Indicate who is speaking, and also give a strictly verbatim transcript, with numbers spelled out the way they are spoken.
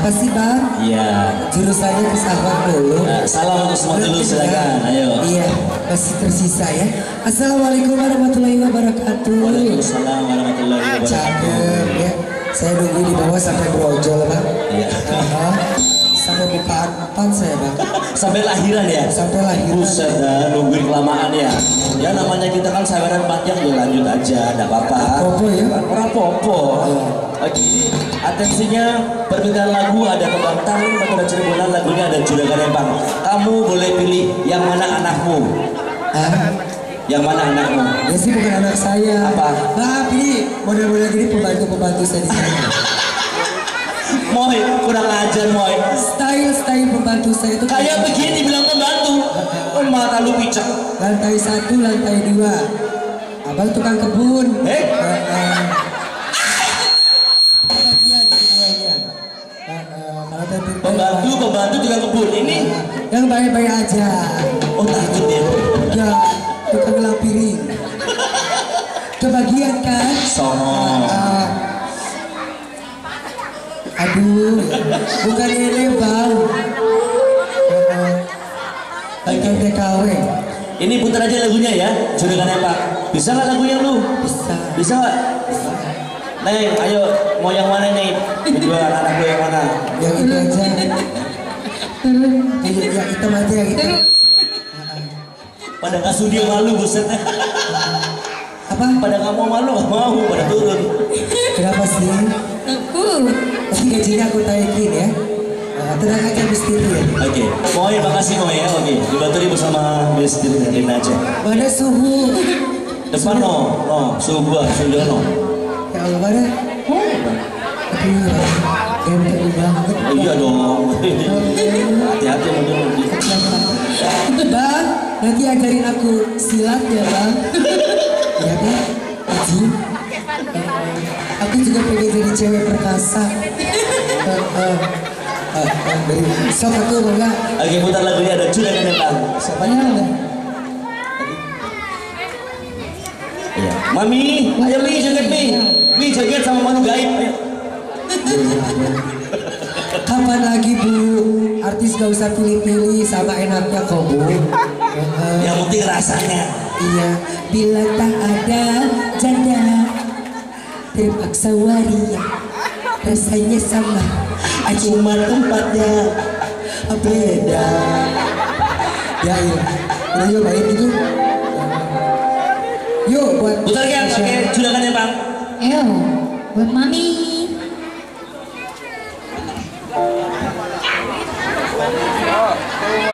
Speaker 1: Apa sih bang?
Speaker 2: Iya.
Speaker 1: Jurusannya pesawat dulu.
Speaker 2: Nah, salam untuk semua dulu silakan. Ayo.
Speaker 1: Iya, masih tersisa ya. Assalamualaikum warahmatullahi wabarakatuh.
Speaker 2: Waalaikumsalam warahmatullahi wabarakatuh.
Speaker 1: Cakep ya. Saya nunggu di bawah sampai brojol bang.
Speaker 2: Iya.
Speaker 1: Uh-huh. Sampai bukaan empat saya bang.
Speaker 2: Sampai lahiran ya?
Speaker 1: Sampai lahiran.
Speaker 2: Buset dah, nungguin kelamaan ya. Ya namanya kita kan saweran panjang ya lanjut aja, enggak apa-apa.
Speaker 1: Popo ya?
Speaker 2: Ora popo. Oke, atensinya permintaan lagu ada Kebantang, ada Cirebonan, lagunya ada Juragan Empang. Kamu boleh pilih yang mana anakmu?
Speaker 1: Ah.
Speaker 2: Yang mana anakmu?
Speaker 1: Ya sih bukan anak saya.
Speaker 2: Apa?
Speaker 1: Maaf ini model-model gini pembantu-pembantu saya di sana.
Speaker 2: Moy, kurang ajar Moy.
Speaker 1: Style-style pembantu saya itu
Speaker 2: kayak begini bilang pembantu. Oh, mata lu picek.
Speaker 1: Lantai satu, lantai dua. Abang tukang kebun.
Speaker 2: Eh?
Speaker 1: Uh, uh.
Speaker 2: Pembantu, pembantu tukang kebun. Ini
Speaker 1: yang baik-baik aja.
Speaker 2: Oh takut ya?
Speaker 1: Ya, tukang lampiring. Kebagian kan?
Speaker 2: Sono.
Speaker 1: Uh, aduh, bukan ini bang. Bagian T K W.
Speaker 2: Ini putar aja lagunya ya, Juragan Empang. Bisa nggak lagunya lu?
Speaker 1: Bisa.
Speaker 2: Bisa nggak? Neng, ayo mau yang mana nih? Kedua anak-anak gue yang mana?
Speaker 1: Yang itu aja. Yang, yang hitam aja yang hitam.
Speaker 2: Pada nggak sudi malu buset.
Speaker 1: Apa?
Speaker 2: Pada nggak mau malu, nggak mau, pada turun.
Speaker 1: Kenapa sih?
Speaker 3: Aku.
Speaker 1: Tapi gajinya aku taikin ya. Nah, tenang aja Mister ya.
Speaker 2: Oke, Moy, makasih Moy ya. Oke, dibaturi bersama Mister dan aja.
Speaker 1: Mana suhu?
Speaker 2: Depan no, no, suhu gua, suhu no.
Speaker 1: Ya Allah mana? Aduh, ganteng banget.
Speaker 2: Iya dong. Hati-hati mau dulu.
Speaker 1: Bang, nanti ajarin aku silat ya bang. Ya kan? Aji. Aku juga pengen jadi cewek perkasa. Dari sok aku enggak.
Speaker 2: Oke, putar lagunya ada Juragan Empang.
Speaker 1: Siapanya ada?
Speaker 2: Iya. Mami, ayo Mi, jaget Mi. Mi jaget sama Manu Gaib. Ayo.
Speaker 1: Kapan lagi bu? Artis gak usah pilih-pilih sama enaknya kok bu.
Speaker 2: Yang penting rasanya.
Speaker 1: Iya, bila tak ada janda terpaksa waria, rasanya sama, cuma tempatnya beda. Ya iya, udah yuk main gitu. Yuk buat
Speaker 2: putar kan, oke, Juragan Empang.
Speaker 3: Ayo, buat mami.